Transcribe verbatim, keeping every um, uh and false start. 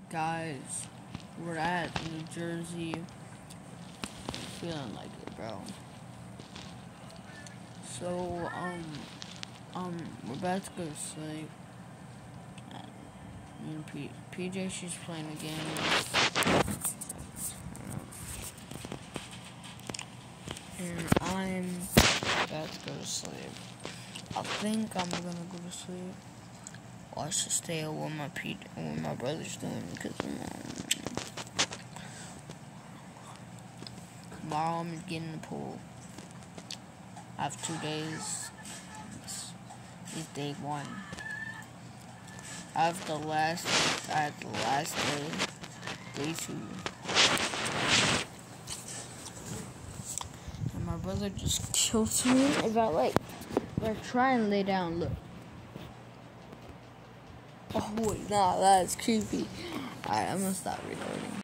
Guys, we're at New Jersey. Feeling like it, bro. So, um, um, we're about to go to sleep. And P PJ, she's playing a game. And I'm about to go to sleep. I think I'm gonna go to sleep. Or I should stay up with my P what my brother's doing because um, tomorrow I'm getting in the pool. I have two days. It's, it's day one. I have the last. I have the last day. Day two. And my brother just killed me. If I like, like try and lay down. Look. Oh wait, nah, that's creepy. Alright, I'm gonna stop recording.